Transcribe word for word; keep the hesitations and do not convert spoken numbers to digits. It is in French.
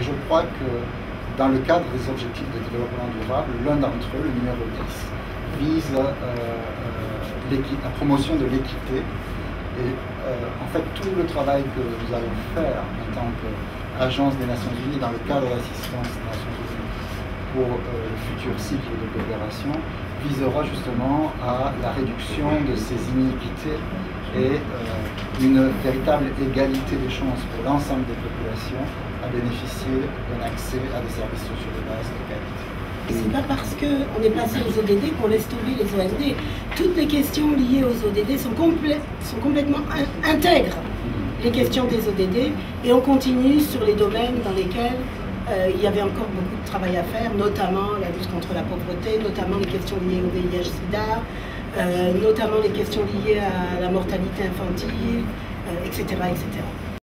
je crois que dans le cadre des objectifs de développement durable, l'un d'entre eux, le numéro dix, vise euh, euh, la promotion de l'équité. Et euh, en fait, tout le travail que nous allons faire en tant qu'agence des Nations Unies dans le cadre de l'assistance des Nations Unies pour euh, le futur cycle de coopération visera justement à la réduction de ces iniquités et euh, une véritable égalité des chances pour l'ensemble des populations à bénéficier d'un accès à des services sociaux de base de qualité. C'est pas parce qu'on est passé aux O D D qu'on laisse tomber les O M D. Toutes les questions liées aux O D D sont, complè sont complètement in intègrent les questions des O D D et on continue sur les domaines dans lesquels euh, il y avait encore beaucoup de travail à faire, notamment la lutte contre la pauvreté, notamment les questions liées au V I H sida, euh, notamment les questions liées à la mortalité infantile, euh, et cetera, et cetera.